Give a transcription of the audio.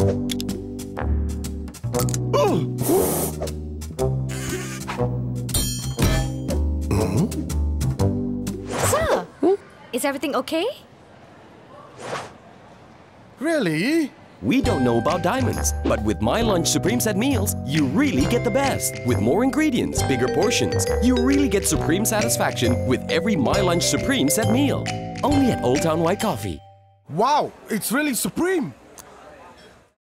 Sir, is everything okay? Really? We don't know about diamonds, but with MyLunch Supreme Set Meals, you really get the best. With more ingredients, bigger portions, you really get supreme satisfaction with every MyLunch Supreme Set Meal. Only at OldTown White Coffee. Wow, it's really supreme!